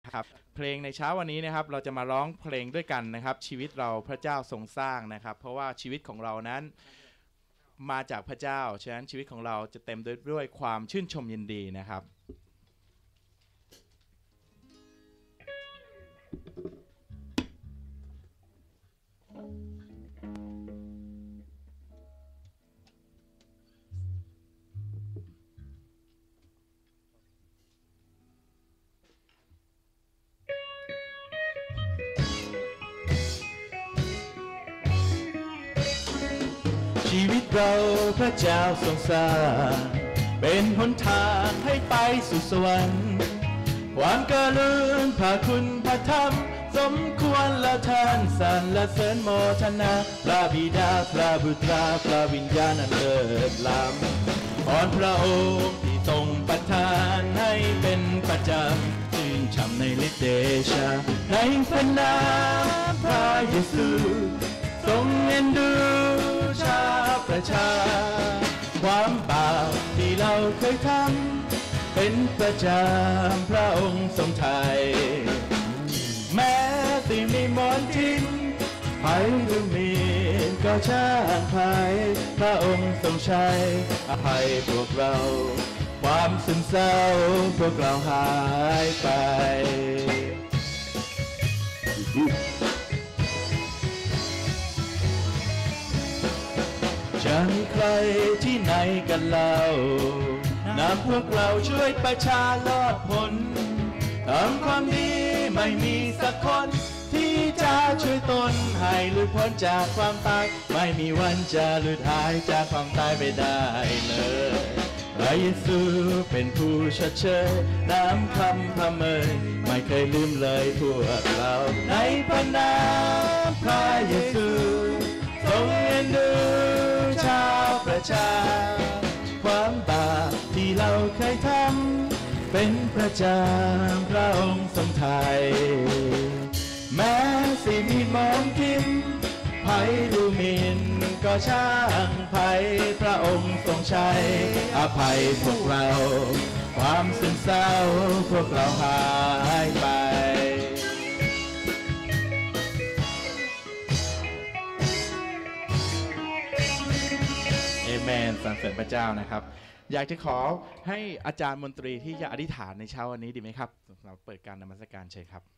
ครับเพลงในเช้าวันนี้นะครับเราจะมาร้องเพลงด้วยกันนะครับชีวิตเราพระเจ้าทรงสร้างนะครับเพราะว่าชีวิตของเรานั้นมาจากพระเจ้าฉะนั้นชีวิตของเราจะเต็มด้วยความชื่นชมยินดีนะครับชีวิตเราพระเจ้าทรงสร้างเป็นหนทางให้ไปสู่สวรรค์ความกรุณาพระคุณพระธรรมสมควรแล้วท่านสรรเสริญโมทนาพระบิดาพระบุตรพระวิญญาณอันเลิศล้ำขอพระองค์ที่ทรงประทานให้เป็นประจำชื่นช่ำในฤทธิเดชะในพระนามพระเยซูทรงเอ็นดูชาวประชาความบาปที่เราเคยทำเป็นประจำพระองค์ทรงไถ่แม้ที่มีมนทินภัยหรือมีก็ช่างภัยพระองค์ทรงใช้อภัยพวกเราความซึมเศร้าพวกเราหายไปจะมีใครที่ไหนกันเล่านำพวกเราช่วยประชาลอดพ้นทำความดีไม่มีสักคนที่จะช่วยตนให้หลุดพ้นจากความตายไม่มีวันจะหลุดหายจากความตายไปได้เลยพระเยซูเป็นผู้ชดเชยน้ำคำพระเมยไม่เคยลืมเลยพวกเราในพระนามพระเยซูทรงเอ็นดูชาวประชาความบาปที่เราเคยทำเป็นประจำพระองค์ทรงไถ่แม้สิมีมองทิมภัยดูหมิ่นก็ช่างภัยพระองค์ทรงใช้อภัยพวกเราความซึมเศร้าพวกเราหายไปเอเมนสรรเสริญพระเจ้านะครับอยากจะขอให้อาจารย์มนตรีที่จะอธิษฐานในเช้าวันนี้ดีไหมครับเราเปิดการนมัสการเชิญครับ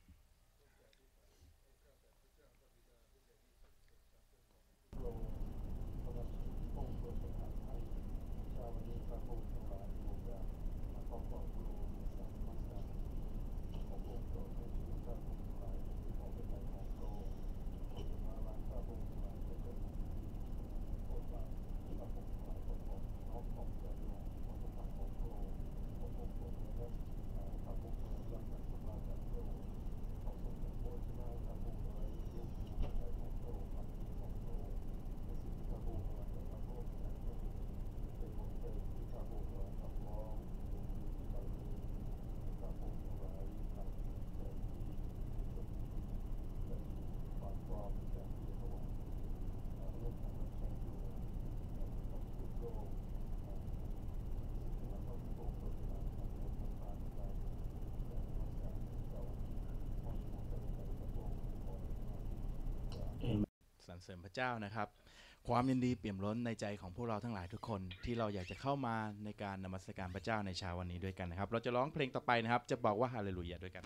สรรเสริญพระเจ้านะครับความยินดีเปี่ยมล้นในใจของพวกเราทั้งหลายทุกคนที่เราอยากจะเข้ามาในการนมัสการพระเจ้าในเช้าวันนี้ด้วยกันนะครับเราจะร้องเพลงต่อไปนะครับจะบอกว่าฮาเลลูยาด้วยกัน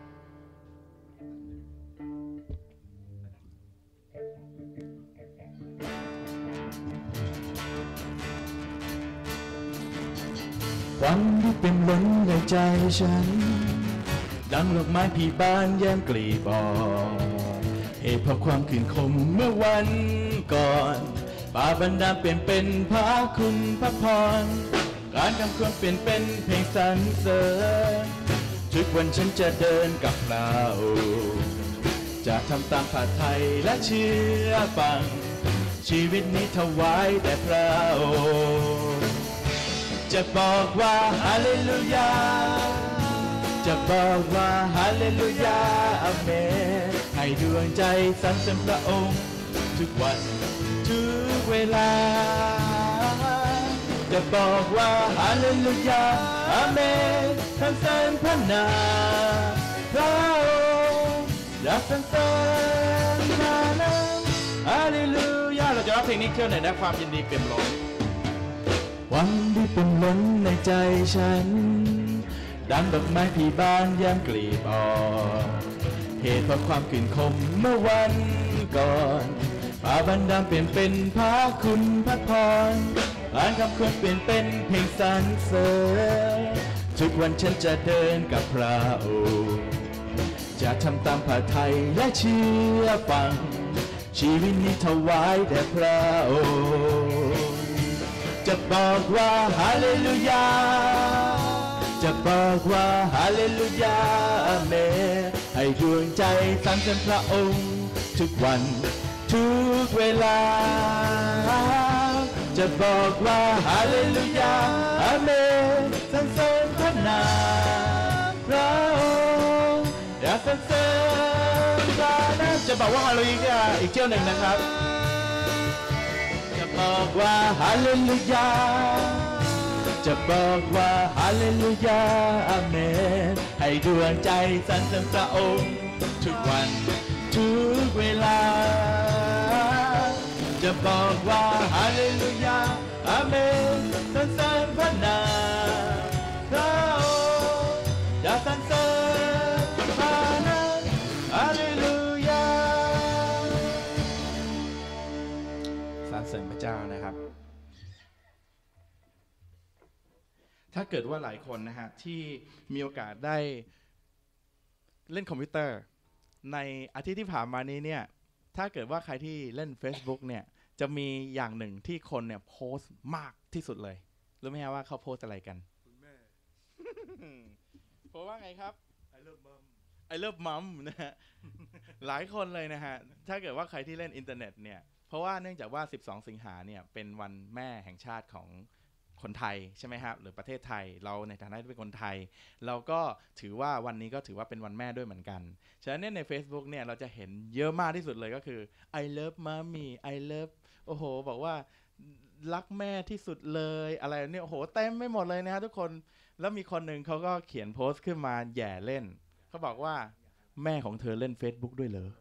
ความดีเปี่ยมล้นในใจฉันดังดอกไม้ผีบานแย้มกลีบเหตุเพราะความขืนคมเมื่อวันก่อนป่าบันดาลเปลี่ยนเป็นพระคุณพระพรการคำควรเปลี่ยนเป็นเพลงสรรเสริญทุกวันฉันจะเดินกับเราจะทำตามพระทัยและเชื่อฟังชีวิตนี้ถวายแด่พระองค์จะบอกว่าฮาเลลูยาจะบอกว่าฮาเลลูยาอาเมนให้ดวงใจสรรเสริญพระองค์ทุกวันทุกเวลาจะบอกว่าฮาเลลูยาอาเมนสรรเสริญพระนามพระกสรรเสริญพระนามฮาเลลูยาเราจะร้องเพลงนี้เที่ยวไหนนะความยินดีเปี่ยมล้นความดีเปี่ยมล้นในใจฉันดังดอกไม้ที่บานแย้มกลีบอ่อนเหตุเพราะความขื่นขมเมื่อวันก่อนพาบันดาลเปลี่ยนเป็นพระคุณพระพรอ่านคำควรเปลี่ยนเป็นเพลงสรรเสริญทุกวันฉันจะเดินกับพระองค์จะทำตามพระทัยและเชื่อฟังชีวิตนี้ถวายแด่พระองค์จะบอกว่าฮาเลลูยาจะบอกว่าฮาเลลูยาอาเมนให้ดวงใจสรรเสริญพระองค์ทุกวันทุกเวลาจะบอกว่าฮาเลลูยาอาเมนสรรเสริญพระนามพระองค์อยากสรรเสริญพระนามจะบอกว่าฮาเลลูยาอีกเที่ยวหนึ่งนะครับจะบอกว่าฮาเลลูยาจะบอกว่าฮาเลลูยาอาเมนให้ดวงใจสรรเสริญพระองค์ทุกวันทุกเวลาจะบอกว่าฮาเลลูยาอาเมนสรรเสริญพระนามพระองค์อยากสรรเสริญพระนามฮาเลลูยาสรรเสริญพระเจ้านะครับถ้าเกิดว่าหลายคนนะฮะที่มีโอกาสได้เล่นคอมพิวเตอร์ในอาทิตย์ที่ผ่านมานี้เนี่ยถ้าเกิดว่าใครที่เล่น Facebook เนี่ยจะมีอย่างหนึ่งที่คนเนี่ยโพสต์มากที่สุดเลยรู้ไหมฮะว่าเขาโพสต์อะไรกันคุณแม่ โพสต์ว่าไงครับ I love mom I love mom นะฮะ หลายคนเลยนะฮะถ้าเกิดว่าใครที่เล่นอินเทอร์เน็ตเนี่ยเพราะว่าเนื่องจากว่า12สิงหาเนี่ยเป็นวันแม่แห่งชาติของคนไทยใช่ไหมครับหรือประเทศไทยเราในฐานะที่เป็นคนไทยเราก็ถือว่าวันนี้ก็ถือว่าเป็นวันแม่ด้วยเหมือนกันฉะนั้นใน Facebook เนี่ยเราจะเห็นเยอะมากที่สุดเลยก็คือ I love mommy I love โอ้โหบอกว่ารักแม่ที่สุดเลยอะไรเนี่ยโอ้โหเต็มไม่หมดเลยนะฮะทุกคนแล้วมีคนหนึ่งเขาก็เขียนโพสต์ขึ้นมาแย่เล่นเขาบอกว่าแม่ของเธอเล่น Facebook ด้วยเหรอ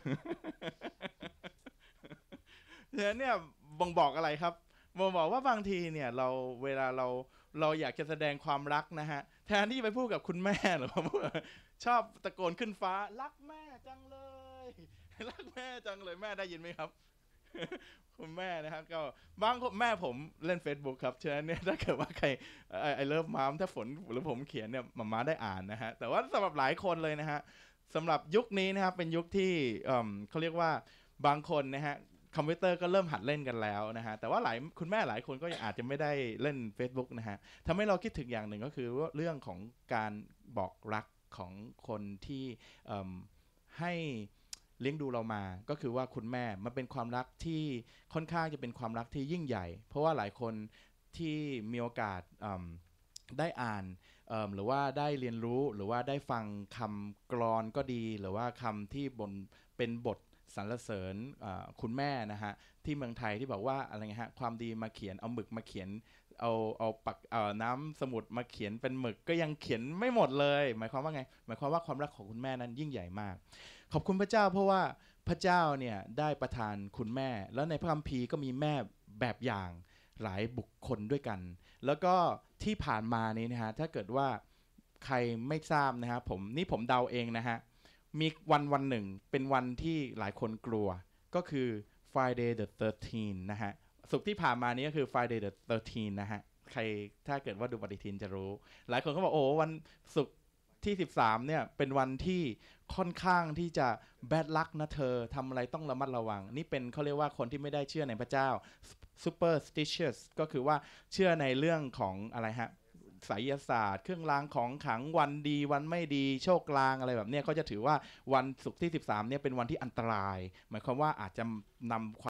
เนี่ยบ่งบอกอะไรครับบอกว่าบางทีเนี่ยเราเวลาเราอยากจะแสดงความรักนะฮะแทนที่จะไปพูดกับคุณแม่หรือว่าชอบตะโกนขึ้นฟ้ารักแม่จังเลยรักแม่จังเลยแม่ได้ยินไหมครับ คุณแม่นะครับก็บางแม่ผมเล่น Facebook ครับฉะนั้นเนี่ยถ้าเกิดว่าใครไอเลิฟมามถ้าฝนหรือผมเขียนเนี่ยมาได้อ่านนะฮะแต่ว่าสำหรับหลายคนเลยนะฮะสำหรับยุคนี้นะครับเป็นยุคที่เขาเรียกว่าบางคนนะฮะคอมพิวเตอร์ก็เริ่มหัดเล่นกันแล้วนะฮะแต่ว่าคุณแม่หลายคนก็อาจจะไม่ได้เล่น Facebook นะฮะทำให้เราคิดถึงอย่างหนึ่งก็คือว่าเรื่องของการบอกรักของคนที่ให้เลี้ยงดูเรามาก็คือว่าคุณแม่มันเป็นความรักที่ค่อนข้างจะเป็นความรักที่ยิ่งใหญ่เพราะว่าหลายคนที่มีโอกาสได้อ่านหรือว่าได้เรียนรู้หรือว่าได้ฟังคำกลอนก็ดีหรือว่าคำที่เป็นบทสรรเสริญคุณแม่นะฮะที่เมืองไทยที่บอกว่าอะไรเงี้ยฮะความดีมาเขียนเอาหมึกมาเขียนเอาปากน้ำสมุดมาเขียนเป็นหมึกก็ยังเขียนไม่หมดเลยหมายความว่าไงหมายความว่าความรักของคุณแม่นั้นยิ่งใหญ่มากขอบคุณพระเจ้าเพราะว่าพระเจ้าเนี่ยได้ประทานคุณแม่แล้วในพระคัมภีร์ก็มีแม่แบบอย่างหลายบุคคลด้วยกันแล้วก็ที่ผ่านมานี้นะฮะถ้าเกิดว่าใครไม่ทราบนะฮะผมเดาเองนะฮะมีวันหนึ่งเป็นวันที่หลายคนกลัวก็คือ Friday the 13 นะฮะศุกร์ที่ผ่านมานี้ก็คือ Friday the 13 นะฮะใครถ้าเกิดว่าดูปฏิทินจะรู้หลายคนก็บอกโอ้วันศุกร์ที่13เนี่ยเป็นวันที่ค่อนข้างที่จะ bad luck นะเธอทำอะไรต้องระมัดระวังนี่เป็นเขาเรียกว่าคนที่ไม่ได้เชื่อในพระเจ้า superstitious ก็คือว่าเชื่อในเรื่องของอะไรฮะไสยศาสตร์เครื่องรางของขลังวันดีวันไม่ดีโชคลางอะไรแบบนี้ก็จะถือว่าวันศุกร์ที่13เนี่ยเป็นวันที่อันตรายหมายความว่าอาจจะนำ